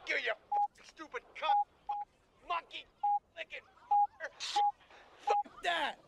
you, you stupid cunt, monkey, licking, fuck that!